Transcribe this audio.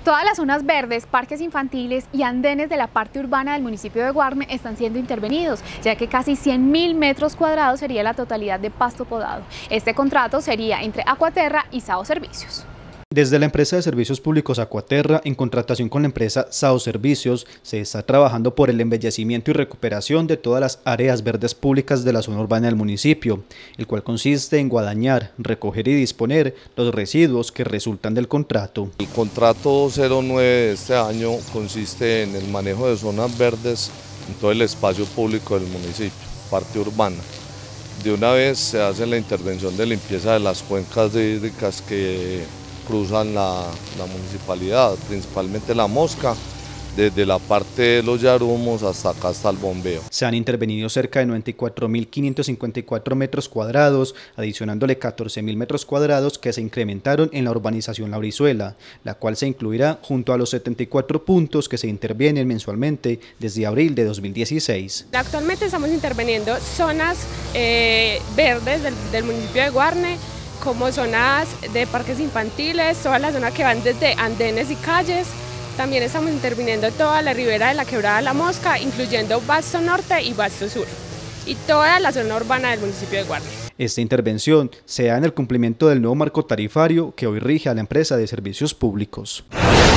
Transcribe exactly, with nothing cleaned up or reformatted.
Todas las zonas verdes, parques infantiles y andenes de la parte urbana del municipio de Guarne están siendo intervenidos, ya que casi cien mil metros cuadrados sería la totalidad de pasto podado. Este contrato sería entre Aquaterra y Sao Servicios. Desde la empresa de servicios públicos Aquaterra, en contratación con la empresa Sao Servicios, se está trabajando por el embellecimiento y recuperación de todas las áreas verdes públicas de la zona urbana del municipio, el cual consiste en guadañar, recoger y disponer los residuos que resultan del contrato. El contrato cero nueve de este año consiste en el manejo de zonas verdes en todo el espacio público del municipio, parte urbana. De una vez se hace la intervención de limpieza de las cuencas hídricas que cruzan la, la municipalidad, principalmente la Mosca, desde la parte de los Yarumos hasta acá, hasta el Bombeo. Se han intervenido cerca de noventa y cuatro mil quinientos cincuenta y cuatro metros cuadrados, adicionándole catorce mil metros cuadrados que se incrementaron en la urbanización La Brizuela, la cual se incluirá junto a los setenta y cuatro puntos que se intervienen mensualmente desde abril de dos mil dieciséis. Actualmente estamos interviniendo zonas eh, verdes del, del municipio de Guarne, como zonas de parques infantiles, toda la zona que van desde andenes y calles. También estamos interviniendo toda la ribera de la Quebrada La Mosca, incluyendo Basto Norte y Basto Sur, y toda la zona urbana del municipio de Guarne. Esta intervención se da en el cumplimiento del nuevo marco tarifario que hoy rige a la empresa de servicios públicos.